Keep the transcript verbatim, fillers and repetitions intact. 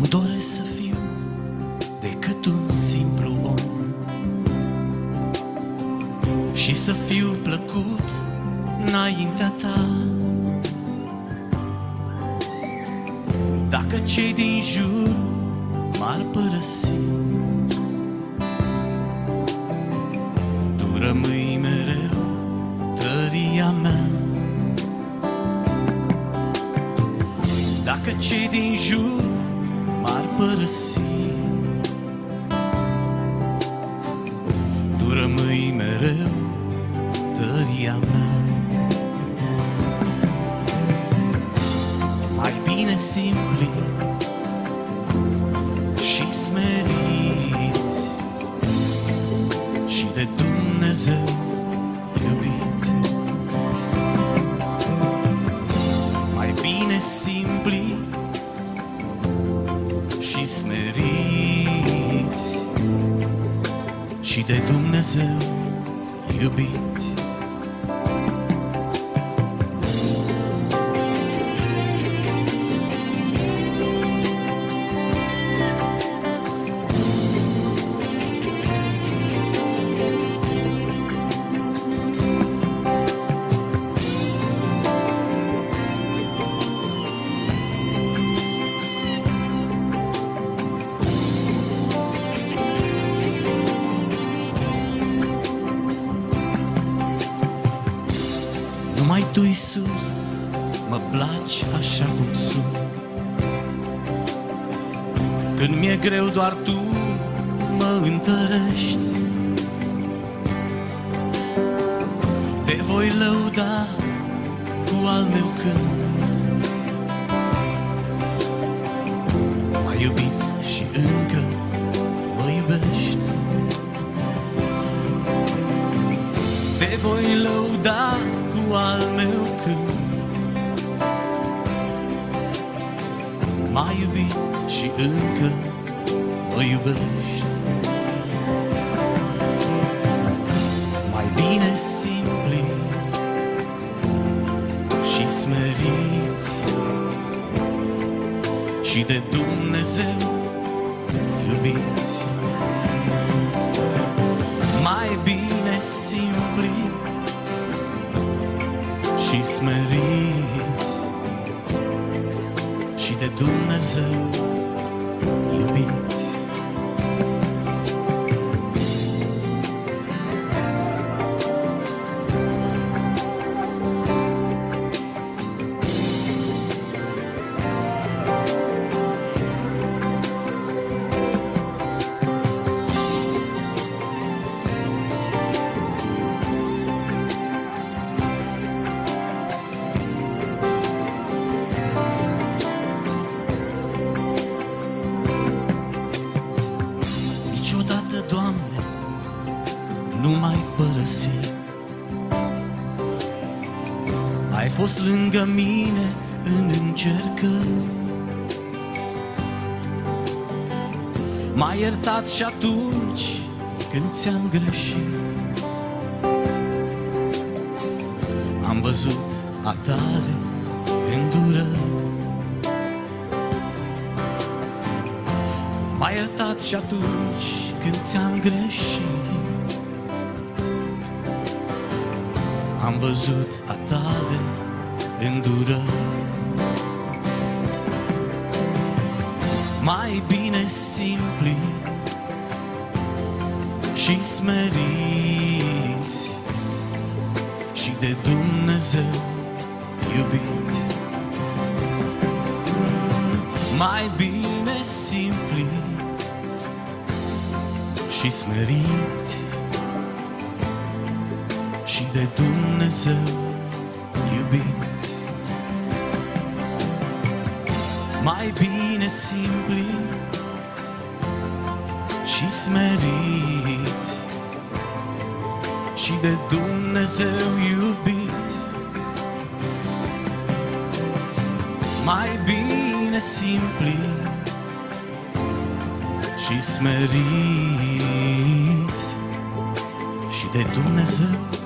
Nu doresc să fiu decât un simplu om și să fiu plăcut înaintea ta. Dacă cei din jur m-ar părăsi, tu rămâi mereu tăria mea. Dacă cei din jur m-ar părăsi, tu rămâi mereu tăria mea. Mai bine simpli și smeriți și de Dumnezeu iubiți. Mai bine simpli și smeriți și de Dumnezeu iubiți. Numai Tu, Iisus, mă placi așa cum sunt. Când mi-e greu, doar Tu mă întărești. Te voi lăuda cu al meu cânt. M-ai iubit și încă mă iubești. Te voi lăuda cu al meu cânt. M-ai iubit și încă mă iubești. Mai bine simpli și smeriți și de Dumnezeu iubiți. Mai bine simpli și smeriți și de Dumnezeu iubiți. Niciodată, Doamne, nu m-ai părăsit. Ai fost lângă mine în încercări. M-ai iertat și atunci când ți-am greșit. Am văzut a Tale îndurări. M-ai iertat și atunci când ți-am greșit. Am văzut a Tale îndurări. Mai bine simpli și smeriți și de Dumnezeu iubiți. Mai bine simpli și smeriți și de Dumnezeu iubiți. Mai bine simpli și smeriți și de Dumnezeu iubiți. Mai bine simpli și smeriți și de Dumnezeu